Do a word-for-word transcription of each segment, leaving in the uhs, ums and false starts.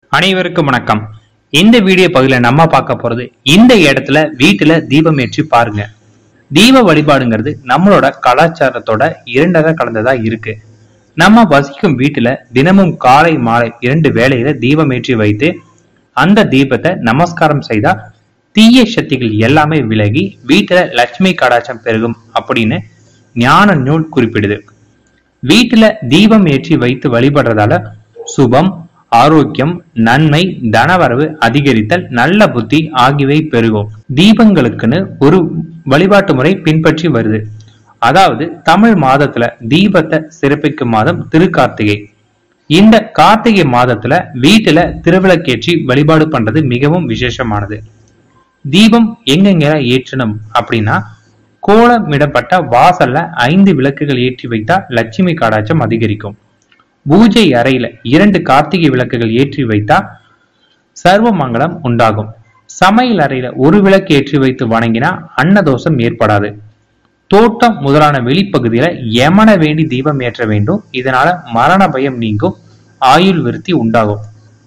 அனைவருக்கும் வணக்கம். இந்த வீடியோ பகுதியில நம்ம பார்க்க போறது, இந்த இடத்துல வீட்டுல தீபம் ஏற்றி பாருங்க. தீப வழிபாடுங்கிறது நம்மளோட கலாச்சாரத்தோட இரண்டரை கலந்ததா இருக்கு. நம்ம வசிக்கும் வீட்டுல தினமும் காலை மாலை இரண்டு வேளையில தீபம் ஏற்றி வைத்து அந்த தீபத்தை நமஸ்காரம் செய்தா தீய சக்திகள் எல்லாமே விலகி வீட்டுல லட்சுமி கடாட்சம் பெருகும் அப்படின்னு ஞான நூல் குறிப்பிடுது. வீட்டுல தீபம் ஏற்றி வைத்து வழிபடுறதால சுபம், ஆரோக்கியம், நன்மை, தனவரவு அதிகரித்தல், நல்ல புத்தி ஆகியவை பெருகும். தீபங்களுக்குன்னு ஒரு வழிபாட்டு முறை பின்பற்றி வருது. அதாவது தமிழ் மாதத்துல தீபத்தை சிறப்பிக்கும் மாதம் திருக்கார்த்திகை. இந்த கார்த்திகை மாதத்துல வீட்டுல திருவிளக்கேற்றி வழிபாடு பண்றது மிகவும் விசேஷமானது. தீபம் எங்கெங்க ஏற்றணும் அப்படின்னா, கோலமிடப்பட்ட வாசல்ல ஐந்து விளக்குகள் ஏற்றி வைத்தா லட்சுமி கடாட்சம் அதிகரிக்கும். பூஜை அறையில இரண்டு கார்த்திகை விளக்குகள் ஏற்றி வைத்தா சர்வ மங்களம் உண்டாகும். சமையல் அறையில ஒரு விளக்கு ஏற்றி வைத்து வணங்கினா அன்னதோஷம் ஏற்படாது. தோட்டம் முதலான வெளிப்பகுதியில யமன வேண்டி தீபம் ஏற்ற வேண்டும். இதனால மரண பயம் நீங்கும், ஆயுள் விருத்தி உண்டாகும்.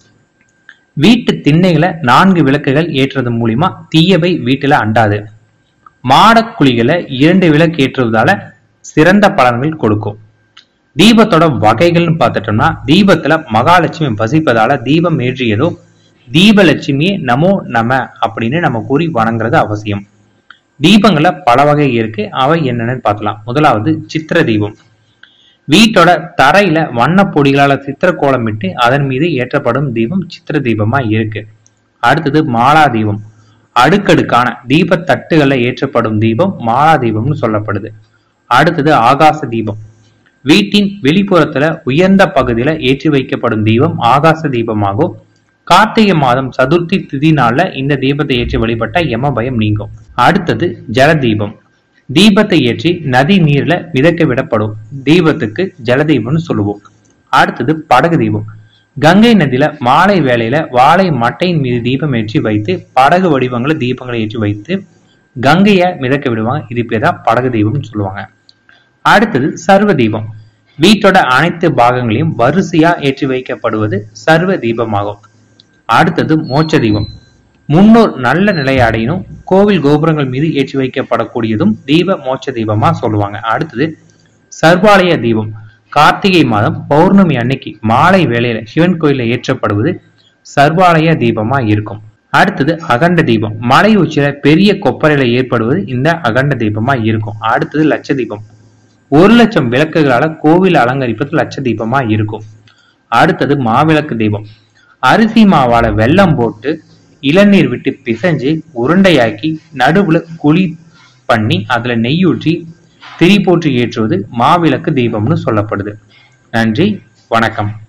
வீட்டு திண்ணைகளை நான்கு விளக்குகள் ஏற்றுறது மூலியமா தீயவை வீட்டுல அண்டாது. மாடக்குழிகளை இரண்டு விளக்கு ஏற்றுவதால சிறந்த பலன்கள் கொடுக்கும். தீபத்தோட வகைகள்னு பார்த்துட்டோம்னா, தீபத்துல மகாலட்சுமி வசிப்பதால தீபம் ஏற்றியதும் தீபலட்சுமியே நமோ நம அப்படின்னு நம்ம கூறி வணங்குறது அவசியம். தீபங்கள்ல பல வகை இருக்கு, அவை என்னன்னு பார்க்கலாம். முதலாவது சித்திர தீபம். வீட்டோட தரையில வண்ண பொடிகளால சித்திர கோலமிட்டு அதன் மீது ஏற்றப்படும் தீபம் சித்திர தீபமா இருக்கு. அடுத்தது மாலா தீபம். அடுக்கடுக்கான தீப தட்டுகள்ல ஏற்றப்படும் தீபம் மாலா தீபம்னு சொல்லப்படுது. அடுத்தது ஆகாச தீபம். வீட்டின் வெளிப்புறத்துல உயர்ந்த பகுதியில ஏற்றி வைக்கப்படும் தீபம் ஆகாச தீபமாகும். கார்த்திகை மாதம் சதுர்த்தி திதி நாள்ல இந்த தீபத்தை ஏற்றி வழிபட்ட யம பயம் நீங்கும். அடுத்தது ஜல தீபம். தீபத்தை ஏற்றி நதி நீர்ல மிதக்க விடப்படும் தீபத்துக்கு ஜலதீபம்னு சொல்லுவோம். அடுத்தது படகு தீபம். கங்கை நதியில மாலை வேளையில வாழை மட்டையின் மீது தீபம் ஏற்றி வைத்து படகு வடிவங்களை தீபங்களை ஏற்றி வைத்து கங்கைய மிதக்க விடுவாங்க. இது பேர் தான் படகு தீபம்னு சொல்லுவாங்க. அடுத்தது சர்வ தீபம். வீட்டோட அனைத்து பாகங்களையும் வரிசையா ஏற்றி வைக்கப்படுவது சர்வ தீபமாகும். அடுத்தது மோட்ச தீபம். முன்னோர் நல்ல நிலையை அடையணும், கோவில் கோபுரங்கள் மீது ஏற்றி வைக்கப்படக்கூடியதும் தீப மோட்ச தீபமா சொல்லுவாங்க. அடுத்தது சர்வாலய தீபம். கார்த்திகை மாதம் பௌர்ணமி அன்னைக்கு மாலை வேளையில சிவன் கோயில ஏற்றப்படுவது சர்வாலய தீபமா இருக்கும். அடுத்தது அகண்ட தீபம். மலை உச்சியில பெரிய கொப்பரையில ஏற்படுவது இந்த அகண்ட தீபமா இருக்கும். அடுத்தது லட்ச தீபம். ஒரு லட்சம் விளக்குகளால கோவில் அலங்கரிப்பது லட்ச தீபமா இருக்கும். அடுத்தது மாவிளக்கு தீபம். அரிசி மாவால வெல்லம் போட்டு இளநீர் விட்டு பிசைஞ்சு உருண்டையாக்கி நடுவுல குழி பண்ணி அதுல நெய்யூற்றி திரி போற்றி ஏற்றுவது மாவிளக்கு தீபம்னு சொல்லப்படுது. நன்றி, வணக்கம்.